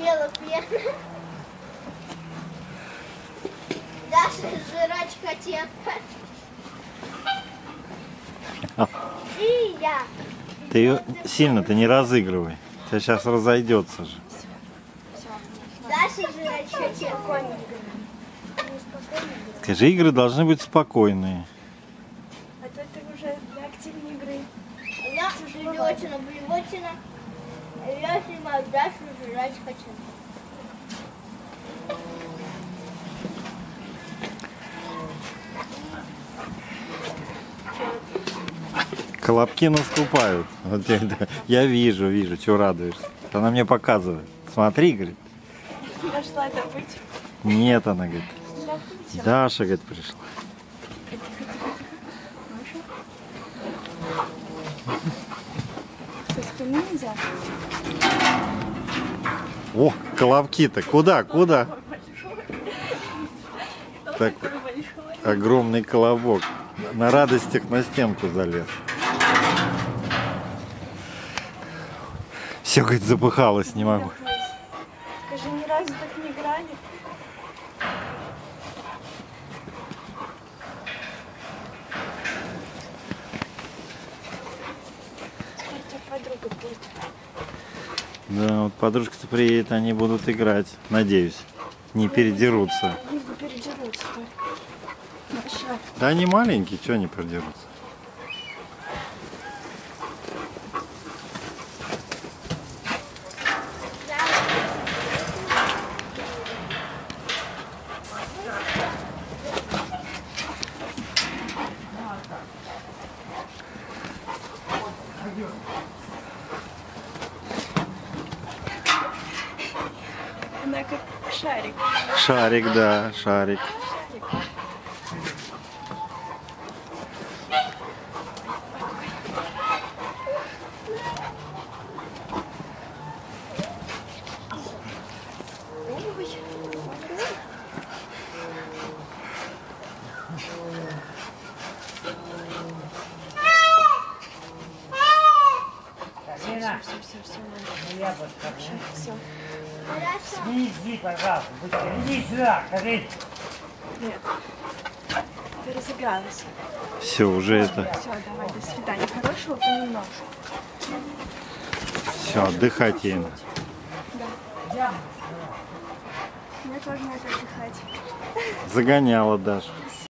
Дело пьяно. Даша жрать хотела. И я. Ты ее сильно-то не разыгрывай. Тебя сейчас разойдется же. Даша жрать хотела. Скажи, игры должны быть спокойные. А то это уже для активной игры. Я блевотина, блевотина. Я снимаю Дашу жрать хотела. Колобки наступают. Вот я вижу, что радуешься. Она мне показывает. Смотри, говорит. Нашла добыть. Нет, она говорит. Добыть. Даша, говорит, пришла. Со спины нельзя. О, колобки-то. Куда? Так, огромный колобок. На радостях на стенку залез. Все, говорит, запыхалась, не могу. Скажи, ни разу так не играли? Скоро у тебя подруга будет. Да, вот подружка-то приедет, они будут играть. Надеюсь, не передерутся. Не передерутся. Большая. Да они маленькие, что они продерутся? Она как шарик. Шарик, да, шарик. Все. Иди, пожалуйста, иди сюда, скажи. Нет. Ты разыгралась. Все, уже это. Все, давай, до свидания. Хорошего понемножку. Все, отдыхать ей. Да. Мне тоже надо отдыхать. Загоняла Даша.